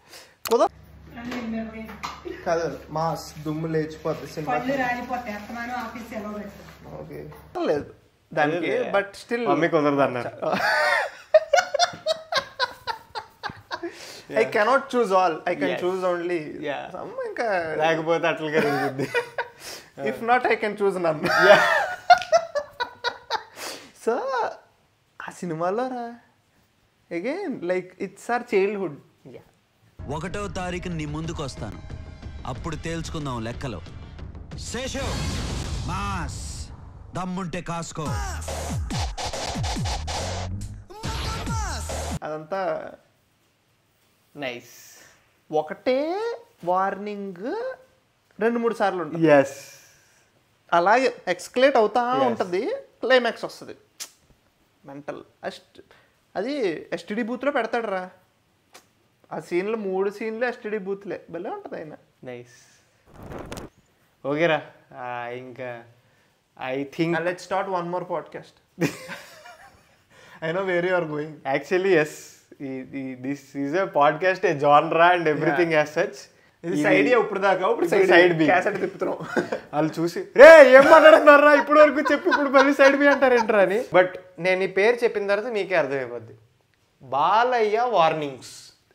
S3: కాదు మాస్ దుమ్ము లేచిపోతుంది సినిమా. ఓకే లేదు దానికి, బట్ స్టిల్
S2: మమ్మీ కుదరదు అన్నారు.
S3: I cannot choose all, I can choose only some. ఇంకా
S2: లేకపోతే అట్లుగా జరుగుతుంది.
S3: If not I can choose none. So ఆ సినిమాలో రా again like it's our childhood.
S8: ఒకటో తారీఖు నీ ముందుకు వస్తాను, అప్పుడు తేల్చుకుందాం లెక్కలో. శేషు మాస్ దమ్ముంటే కాసుకో.
S3: అదంతా
S2: నైస్.
S3: ఒకటే వార్నింగ్ రెండు మూడు సార్లు ఉంటుంది.
S2: ఎస్,
S3: అలాగే ఎక్స్కలేట్ అవుతా ఉంటుంది, క్లైమాక్స్ వస్తుంది. మెంటల్ అస్ట్ అది ఎస్టీడీ బూత్లో పెడతాడు రా ఆ సీన్లో. మూడు సీన్లు ఎస్టీడీ బూత్లే, భలే ఉంటుంది ఆయన.
S2: నైస్. ఓకేరా, ఇంకా I think
S3: let's start one more podcast. I know where you are going.
S2: Actually yes, this is a podcast, a genre and everything as such.
S3: ఇది సైడ్ ఇప్పుడు దాకా, ఇప్పుడు సైడ్
S2: సైడ్ బి
S3: క్యాసెట్ తిప్పుతున్నాం.
S2: వాళ్ళు చూసి రే ఏం మాట్లాడుతున్నారా ఇప్పుడు వరకు చెప్పి ఇప్పుడు మళ్ళీ సైడ్ బి అంటారేంట్రా అని. బట్ నేను ఈ పేరు చెప్పిన తర్వాత మీకే అర్థమైపోద్ది. బాలయ్య వార్నింగ్స్.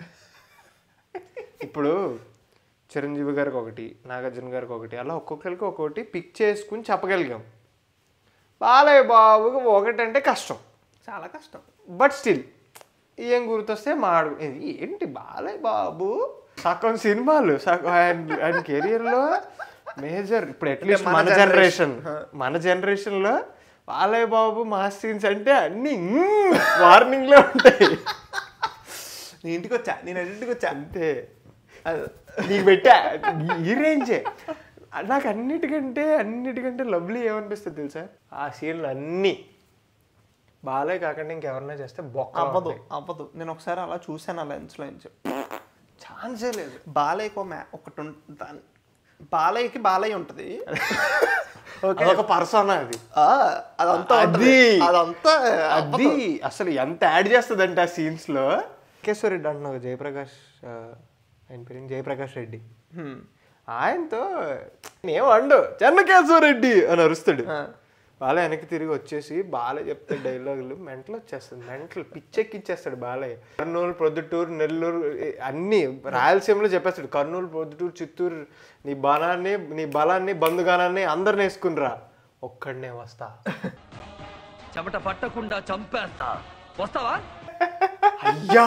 S2: ఇప్పుడు చిరంజీవి గారికి ఒకటి, నాగార్జున గారికి ఒకటి, అలా ఒక్కొక్కరికి ఒక్కొక్కటి పిక్ చేసుకుని చెప్పగలిగాం. బాలయ్య బాబుకి ఒకటంటే కష్టం,
S3: చాలా కష్టం.
S2: బట్ స్టిల్ ఏం గుర్తొస్తే మాడు ఏంటి బాలయ్య బాబు సగం సినిమాలు సగం ఆయన ఆయన కెరియర్లో మేజర్. ఇప్పుడు అట్లీస్ట్ మన జనరేషన్ మన జనరేషన్లో బాలయ్య బాబు మాస్ సీన్స్ అంటే అన్ని వార్నింగ్లో ఉంటాయి.
S3: నేను ఇంటికి వచ్చా, నేను ఇంటికి వచ్చా
S2: అంతే. నీకు పెట్టా ఈ రేంజే. నాకు అన్నిటికంటే అన్నిటికంటే లవ్లీ ఏమనిపిస్తుంది తెలుసా, ఆ సీన్లు అన్నీ బాలయ్య కాకుండా ఇంకెవరన్నా చేస్తే బొక్క
S3: అవ్వదు అవ్వదు. నేను ఒకసారి అలా చూసాను, ఆ లెన్స్లో నుంచి
S2: ఛాన్సే లేదు.
S3: బాలయ్యకు మ్యా ఒకటి దాని బాలయ్యకి బాలయ్య ఉంటుంది,
S2: ఒక పర్సన్ అది
S3: అదంతా
S2: అది
S3: అదంతా
S2: అది అసలు ఎంత యాడ్ చేస్తుంది అంటే ఆ సీన్స్ లో. కేశవ రెడ్డి అంటున్నావు, జయప్రకాష్ ఆయన పేరు జయప్రకాష్ రెడ్డి. ఆయనతో ఏమండు చెన్నకేశవ రెడ్డి అని అరుస్తాడు. బాలయ్య వెనక్కి తిరిగి వచ్చేసి బాలయ్య చెప్తాడు డైలాగులు, మెంటల్ వచ్చేస్తుంది, మెంటల్ పిచ్చెక్కిచ్చేస్తాడు బాలయ్య. కర్నూలు, ప్రొద్దుటూరు, నెల్లూరు అన్ని రాయలసీమలో చెప్పేస్తాడు. కర్నూలు, ప్రొద్దుటూరు, చిత్తూరు నీ బలాన్ని నీ బలాన్ని బంధుగానాన్ని అందరిని వేసుకునిరా, ఒక్కడనే వస్తా,
S1: చెమట పట్టకుండా చంపేస్తా, వస్తావా?
S2: అయ్యా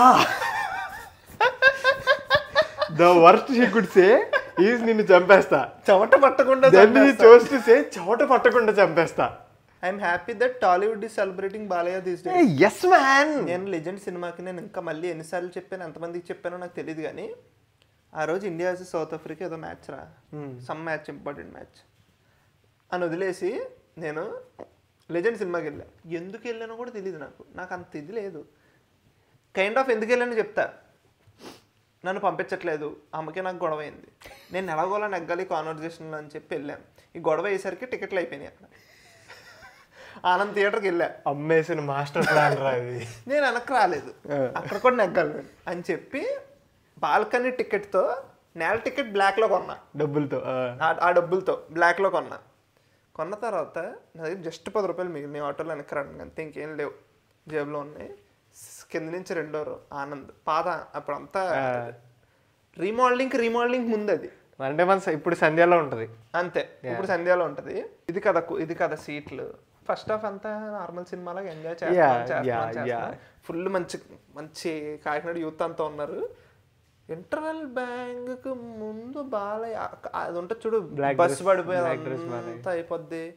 S2: the worst he could say is నిన్ను చంపేస్తా,
S3: చెమట పట్టకుండా
S2: చూస్ టు సే చెమట పట్టకుండా చంపేస్తా.
S3: I'm happy that Tollywood is celebrating Balayya these days.
S2: yes man,
S3: నేను లెజెండ్ సినిమాకి నేను ఇంకా మళ్ళీ ఎన్నిసార్లు చెప్పాను, ఎంతమందికి చెప్పానో నాకు తెలియదు, కానీ ఆ రోజు ఇండియా వర్సెస్ సౌత్ ఆఫ్రికా ఏదో మ్యాచ్ రా, సమ్ మ్యాచ్, ఇంపార్టెంట్ మ్యాచ్ అని వదిలేసి నేను లెజెండ్ సినిమాకి వెళ్ళా. ఎందుకు వెళ్ళానో కూడా తెలియదు నాకు, నాకు అంత ఇది లేదు. కైండ్ ఆఫ్ ఎందుకు వెళ్ళానో చెప్తా. నన్ను పంపించట్లేదు, అమ్మకే నాకు గొడవ అయింది, నేను ఎలాగోలా నెగ్గాలి కాన్వర్జేషన్లో అని చెప్పి వెళ్ళాను. ఈ గొడవ అయ్యేసరికి టికెట్లు అయిపోయినాయి. అక్కడ ఆనంద్ థియేటర్కి వెళ్ళా,
S2: అమ్మేసిన మాస్టర్ ప్లాన్ రా ఇది.
S3: నేను వెనక్కి రాలేదు, అక్కడ కూడా నెగ్గాలి అని చెప్పి బాల్కనీ టికెట్తో నేల టికెట్ బ్లాక్లో కొన్నా,
S2: డబ్బులతో
S3: ఆ డబ్బులతో బ్లాక్లో కొన్నా. కొన్న తర్వాత నా దగ్గర జస్ట్ పది రూపాయలు మిగిలిన ఆటోలో వెనక్కి రాను, అంతే, ఇంకేం లేవు, జేబులో ఉన్నాయి. కింద నుంచి రెండో ఆనంద్ పాత, అప్పుడు అంతా రీమోడలింగ్ రీమోడలింగ్ ముందు అది
S2: అంటే మన ఇప్పుడు సంధ్యాలో ఉంటుంది
S3: అంతే, ఇప్పుడు సంధ్యాలో ఉంటుంది. ఇది కదా ఇది కదా సీట్లు. ఫస్ట్ హాఫ్ అంతా నార్మల్ సినిమాలాగా ఎంజాయ్ చేస్తాం, ఫుల్ మంచి మంచి కాకినాడ యూత్ అంతా ఉన్నారు. ఇంటర్వెల్ బ్యాంక్ ముందు బాలయ్య అది ఉంటుంది చూడు, బస్ పడిపోయేది అంతా అయిపోద్ది,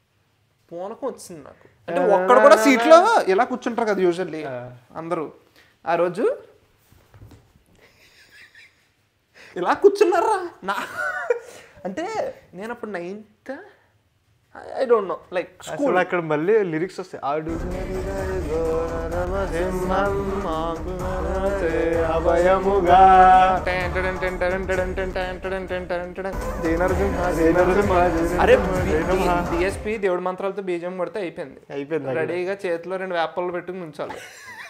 S3: పూనకం వచ్చింది నాకు. అంటే ఒక్కడ కూడా సీట్లో ఇలా కూర్చుంటారు కదా యూజువల్లీ అందరూ, ఆ రోజు ఇలా కూర్చున్నారా నా అంటే నేను అప్పుడు ninth I don't know like
S2: school అక్కడ మళ్ళీ లిరిక్స్ వస్తాయి ఆడు అభయముగా
S3: అరే డిఎస్పి దేవుడి మంత్రాలతో బీజం కొడితే అయిపోయింది
S2: అయిపోయింది
S3: రెడీగా చేతిలో రెండు వేపలు పెట్టుకుని ఉంచాలి.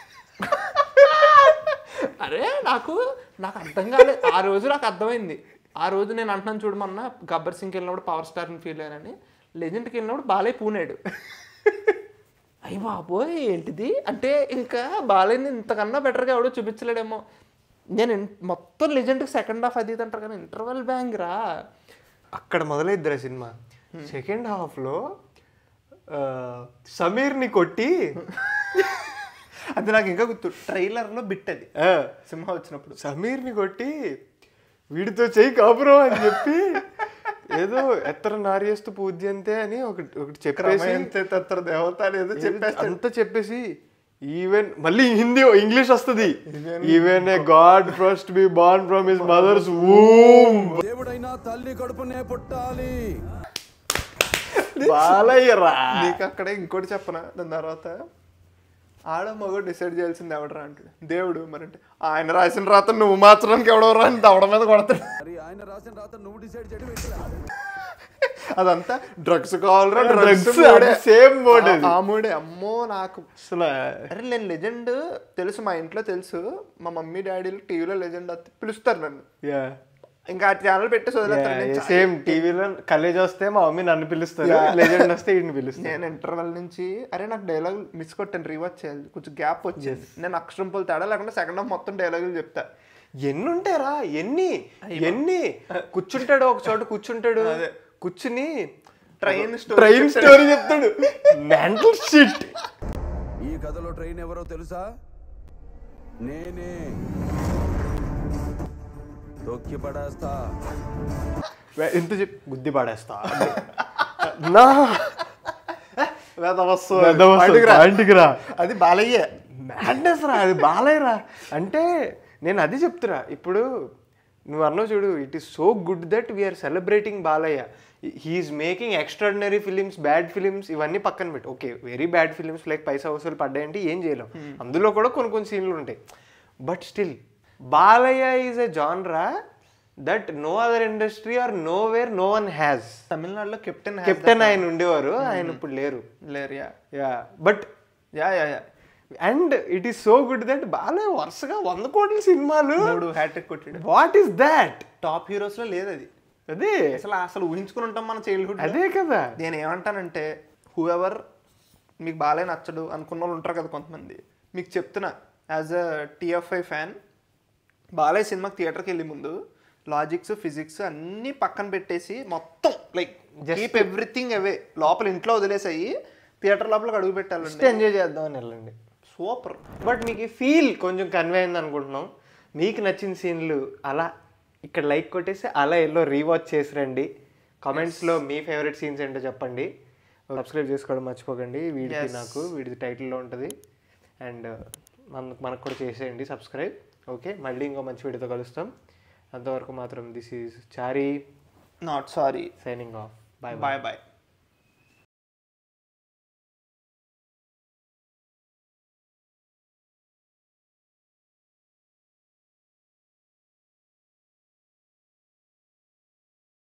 S3: అరే నాకు నాకు అర్థం కాలేదు ఆ రోజు. నాకు అర్థమైంది ఆ రోజు. నేను అంటున్నాను చూడమన్నా గబ్బర్ సింగ్కి వెళ్ళినప్పుడు పవర్ స్టార్ని ఫీల్ అయ్యానని, లెజెండ్కి వెళ్ళినప్పుడు బాలయ్య పూనాడు. అయ్యి బాబోయ్ ఏంటిది అంటే ఇంకా బాలయ్యని ఇంతకన్నా బెటర్గా ఎవడో చూపించలేడేమో. నేను మొత్తం లెజెండ్కి సెకండ్ హాఫ్ అది అంటారు కానీ ఇంటర్వెల్ బ్యాంగ్ రా
S2: అక్కడ మొదలైద్దిరా సినిమా. సెకండ్ హాఫ్లో సమీర్ని కొట్టి
S3: అది నాకు ఇంకా గుర్తు. ట్రైలర్లో బిట్ అది సింహ వచ్చినప్పుడు
S2: సమీర్ని కొట్టి వీడితో చెయ్యి కాపురం అని చెప్పి ఏదో ఎత్తర నార్యస్తు పూజ్యంతే అని ఒకటి ఒకటి చెప్పేసి
S3: దేవత ఏదో చెప్పేసి
S2: అంతా చెప్పేసి ఈవెన్ మళ్ళీ హిందీ ఇంగ్లీష్ వస్తుంది. Even a god first be born from his mother's womb.
S5: దేవుడైనా తల్లి కడుపునే పుట్టాలి.
S2: బాలయ్యరా
S3: నీకు అక్కడ ఇంకోటి చెప్పనా. దాని తర్వాత ఆడ మగ డిసైడ్ చేయాల్సింది ఎవడరా అంటాడు దేవుడు. మరి అంటే ఆయన రాసిన రాత నువ్వు మార్చడానికి ఎవడవరా అని దవడ మీద కొడతాడు.
S5: ఆయన రాసిన రాత నువ్వు డిసైడ్ చేయడం
S3: అదంతా డ్రగ్స్ కావాలరా డ్రగ్స్
S2: సేమ్ మోడ్
S3: ఆ మూడే. అమ్మో నాకు
S2: అసలు
S3: అరే నేను లెజెండ్ తెలుసు, మా ఇంట్లో తెలుసు, మా మమ్మీ డాడీలు టీవీలో లెజెండ్ పిలుస్తారు నన్ను. ఇంకా ఆ ఛానల్ పెట్టి వదిలేస్తాను.
S2: సేమ్ టీవీలో కలేజ్ వస్తే మా మమ్మీ నన్ను పిలుస్తారు, లెజెండ్ వస్తే ఈయన పిలుస్తాను.
S3: నేను ఇంటర్వెల్ నుంచి అరే నాకు డైలాగ్ మిస్ కొట్టాను, రీవాచ్ చేయాలి, కొంచెం గ్యాప్ వచ్చింది. నేను అక్షరం పోలు తేడా లేకుండా సెకండ్ హాఫ్ మొత్తం డైలాగులు చెప్తా.
S2: ఎన్ని ఉంటారా ఎన్ని ఎన్ని కూర్చుంటాడు ఒక చోట కూర్చుంటాడు కూర్చుని
S3: ట్రైన్
S2: ట్రైన్ స్టోరీ చెప్తాడు. Mental shit.
S5: ఈ కథలో ట్రైన్ ఎవరో తెలుసా? నేనే. తొక్కి పడేస్తా.
S2: ఎంత చెప్పి గుద్ది పడేస్తా నా
S3: అది బాలయ్య
S2: మ్యాడ్నెస్ రా, అది బాలయ్యరా. అంటే నేను అది చెప్తురా. ఇప్పుడు నువ్వు అన్నావు చూడు, it is so good that we're celebrating Balayya. He's making extraordinary films, bad films ఇవన్నీ పక్కన పెట్టి, okay very bad films like Paisa Vasool పడ్డాయంటే ఏం చేయలేం, అందులో కూడా కొన్ని కొన్ని సీన్లు ఉంటాయి. But still Balayya is a genre that no other industry or nowhere no one has.
S3: తమిళనాడులో కెప్టెన్
S2: కెప్టెన్ ఆయన ఉండేవారు, ఆయన ఇప్పుడు లేరు.
S3: లేరు yeah
S2: yeah but
S3: yeah yeah yeah
S2: and it is so good that Balayya వరుసగా వంద కోట్ల సినిమాలు
S3: మూడు హ్యాట్రిక్ కొట్టాడు.
S2: What is that?
S3: Top heroes లో లేదు అది.
S2: అదే
S3: అసలు అసలు ఊహించుకుని ఉంటాం మన చైల్డ్హుడ్.
S2: అదే కదా
S3: నేను ఏమంటానంటే హూ ఎవర్ మీకు బాలయ్య నచ్చడు అనుకున్న వాళ్ళు ఉంటారు కదా కొంతమంది, మీకు చెప్తున్నా as a TFI fan, Balayya సినిమాకి థియేటర్కి వెళ్ళే ముందు లాజిక్స్ ఫిజిక్స్ అన్నీ పక్కన పెట్టేసి మొత్తం లైక్ కీప్ ఎవ్రీథింగ్ అవే, లోపల ఇంట్లో వదిలేసాయి థియేటర్ లోపలికి అడుగు పెట్టాలండి,
S2: ఎంజాయ్ చేద్దామని వెళ్ళండి.
S3: సూపర్.
S2: బట్ మీకు ఫీల్ కొంచెం కన్వే అయింది అనుకుంటున్నాం. మీకు నచ్చిన సీన్లు అలా ఇక్కడ లైక్ కొట్టేసి అలా ఎల్లో రీవాచ్ చేసి రండి. కామెంట్స్లో మీ ఫేవరెట్ సీన్స్ ఏంటో చెప్పండి. సబ్స్క్రైబ్ చేసుకోవడం మర్చిపోకండి. వీడికి నాకు వీడిది టైటిల్లో ఉంటుంది. అండ్ మనకు మనకు కూడా చేసేయండి సబ్స్క్రైబ్. ఓకే, మళ్ళీ ఇంకో మంచి వీడియోతో కలుస్తాం. అంతవరకు మాత్రం this is Chari
S3: not sorry
S2: signing off. Bye
S3: bye bye.